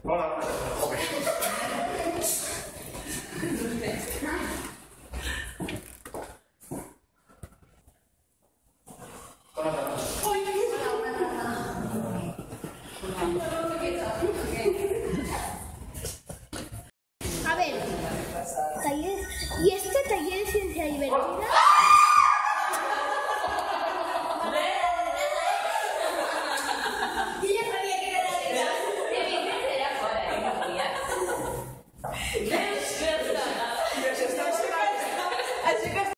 Hola. A ver, ¿y este taller de ciencia divertida?